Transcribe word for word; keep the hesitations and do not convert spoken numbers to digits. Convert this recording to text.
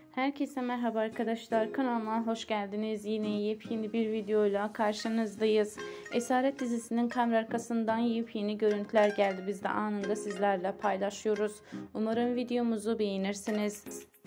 Herkese merhaba arkadaşlar, kanalıma hoş geldiniz. Yine yepyeni bir videoyla karşınızdayız. Esaret dizisinin kamera arkasından yepyeni görüntüler geldi. Biz de anında sizlerle paylaşıyoruz. Umarım videomuzu beğenirsiniz.